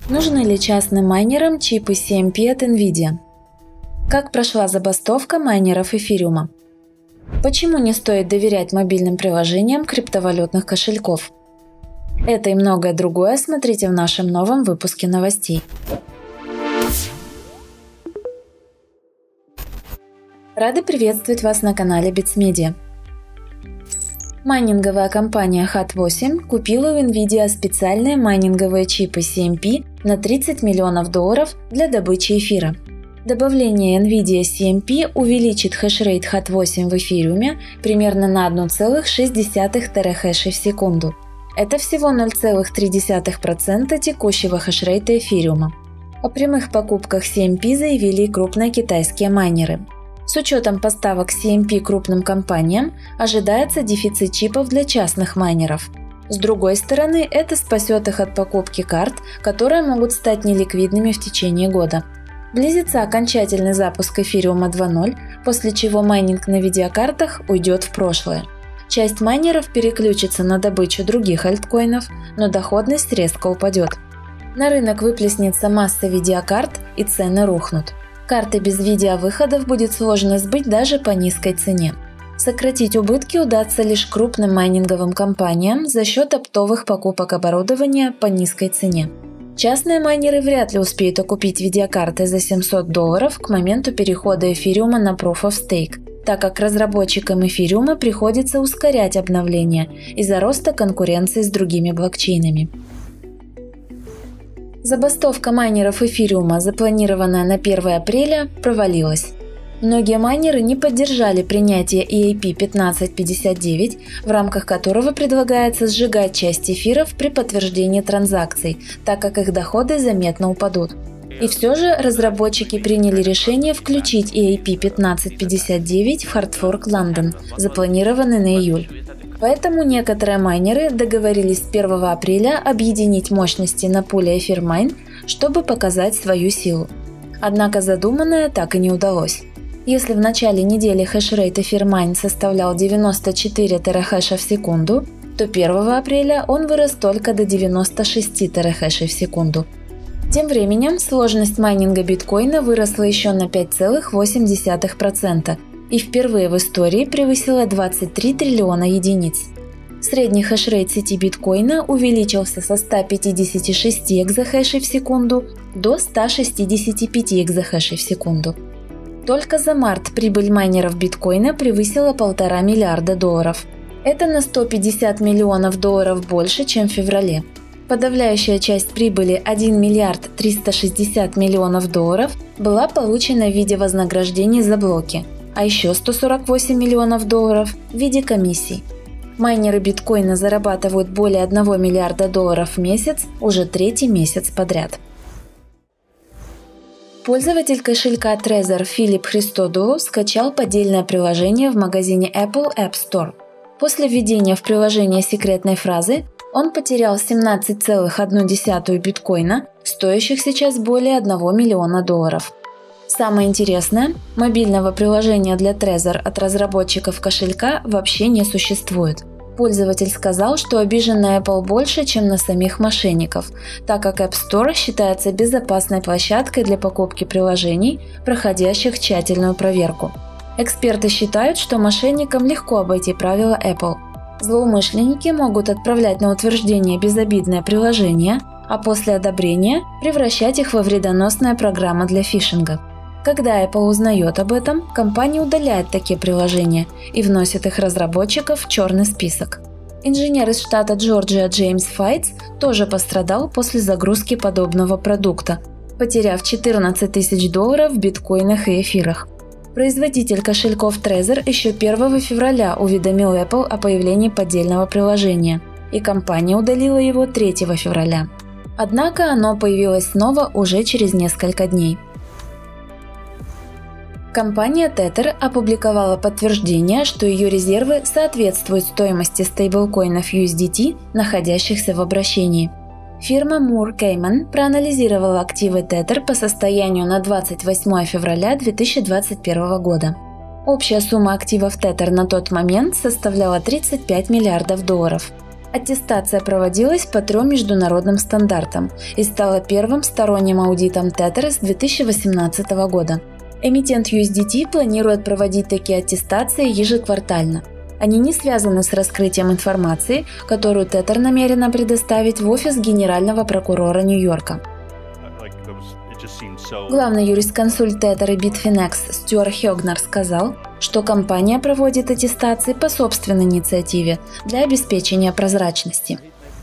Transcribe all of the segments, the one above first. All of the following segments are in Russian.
Нужны ли частным майнерам чипы CMP от NVIDIA? Как прошла забастовка майнеров эфириума? Почему не стоит доверять мобильным приложениям криптовалютных кошельков? Это и многое другое смотрите в нашем новом выпуске новостей. Рады приветствовать вас на канале Bits Media. Майнинговая компания Hut8 купила у NVIDIA специальные майнинговые чипы CMP на $30 миллионов для добычи эфира. Добавление NVIDIA CMP увеличит хешрейт Hut8 в эфириуме примерно на 1,6 терахэша в секунду. Это всего 0,3% текущего хешрейта эфириума. О прямых покупках CMP заявили и крупные китайские майнеры. С учетом поставок CMP крупным компаниям ожидается дефицит чипов для частных майнеров. С другой стороны, это спасет их от покупки карт, которые могут стать неликвидными в течение года. Близится окончательный запуск эфириума 2.0, после чего майнинг на видеокартах уйдет в прошлое. Часть майнеров переключится на добычу других альткоинов, но доходность резко упадет. На рынок выплеснется масса видеокарт и цены рухнут. Карты без видеовыходов будет сложно сбыть даже по низкой цене. Сократить убытки удастся лишь крупным майнинговым компаниям за счет оптовых покупок оборудования по низкой цене. Частные майнеры вряд ли успеют окупить видеокарты за $700 к моменту перехода эфириума на Proof of Stake, так как разработчикам эфириума приходится ускорять обновление из-за роста конкуренции с другими блокчейнами. Забастовка майнеров эфириума, запланированная на 1 апреля, провалилась. Многие майнеры не поддержали принятие EAP 1559, в рамках которого предлагается сжигать часть эфиров при подтверждении транзакций, так как их доходы заметно упадут. И все же разработчики приняли решение включить EAP 1559 в Hard Fork London, запланированный на июль. Поэтому некоторые майнеры договорились с 1 апреля объединить мощности на пуле Эфирмайн, чтобы показать свою силу. Однако задуманное так и не удалось. Если в начале недели хешрейт Эфирмайн составлял 94 терахэша в секунду, то 1 апреля он вырос только до 96 терахэшей в секунду. Тем временем сложность майнинга биткоина выросла еще на 5,8% и впервые в истории превысила 23 триллиона единиц. Средний хешрейт сети биткоина увеличился со 156 экзахэшей в секунду до 165 экзахэшей в секунду. Только за март прибыль майнеров биткоина превысила $1,5 миллиарда. Это на $150 миллионов больше, чем в феврале. Подавляющая часть прибыли $1 миллиард 360 миллионов была получена в виде вознаграждений за блоки, а еще $148 миллионов в виде комиссий. Майнеры биткоина зарабатывают более $1 миллиарда в месяц уже 3-й месяц подряд. Пользователь кошелька Trezor Филипп Христодулу скачал поддельное приложение в магазине Apple App Store. После введения в приложение секретной фразы он потерял 17,1 биткоина, стоящих сейчас более $1 миллиона. Самое интересное, мобильного приложения для Trezor от разработчиков кошелька вообще не существует. Пользователь сказал, что обижен на Apple больше, чем на самих мошенников, так как App Store считается безопасной площадкой для покупки приложений, проходящих тщательную проверку. Эксперты считают, что мошенникам легко обойти правила Apple. Злоумышленники могут отправлять на утверждение безобидное приложение, а после одобрения превращать их во вредоносная программа для фишинга. Когда Apple узнает об этом, компания удаляет такие приложения и вносит их разработчиков в черный список. Инженер из штата Джорджия Джеймс Файтс тоже пострадал после загрузки подобного продукта, потеряв $14 тысяч в биткоинах и эфирах. Производитель кошельков Trezor еще 1 февраля уведомил Apple о появлении поддельного приложения, и компания удалила его 3 февраля. Однако оно появилось снова уже через несколько дней. Компания Tether опубликовала подтверждение, что ее резервы соответствуют стоимости стейблкоинов USDT, находящихся в обращении. Фирма Moore Cayman проанализировала активы Tether по состоянию на 28 февраля 2021 года. Общая сумма активов Tether на тот момент составляла $35 миллиардов. Аттестация проводилась по 3 международным стандартам и стала первым сторонним аудитом Tether с 2018 года. Эмитент USDT планирует проводить такие аттестации ежеквартально. Они не связаны с раскрытием информации, которую Tether намерена предоставить в офис генерального прокурора Нью-Йорка. Главный юрисконсульт Tether и Bitfinex Стюарт Хёгнер сказал, что компания проводит аттестации по собственной инициативе для обеспечения прозрачности.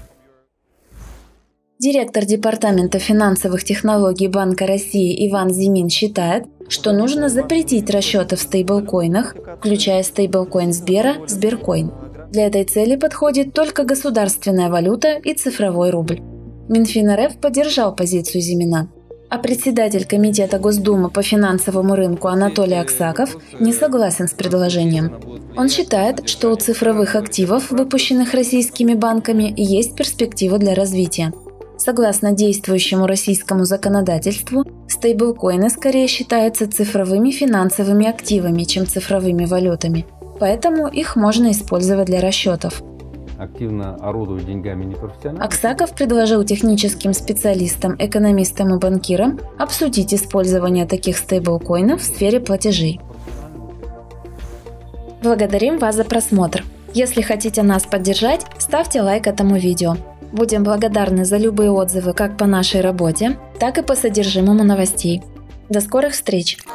Директор Департамента финансовых технологий Банка России Иван Зимин считает, что нужно запретить расчеты в стейблкоинах, включая стейблкоин Сбера Сберкоин. Для этой цели подходит только государственная валюта и цифровой рубль. Минфин РФ поддержал позицию Зимина. А председатель Комитета Госдумы по финансовому рынку Анатолий Аксаков не согласен с предложением. Он считает, что у цифровых активов, выпущенных российскими банками, есть перспектива для развития. Согласно действующему российскому законодательству, стейблкоины скорее считаются цифровыми финансовыми активами, чем цифровыми валютами, поэтому их можно использовать для расчетов. Активно орудуют деньгами непрофессионально. Аксаков предложил техническим специалистам, экономистам и банкирам обсудить использование таких стейблкоинов в сфере платежей. Благодарим вас за просмотр. Если хотите нас поддержать, ставьте лайк этому видео. Будем благодарны за любые отзывы как по нашей работе, так и по содержимому новостей. До скорых встреч!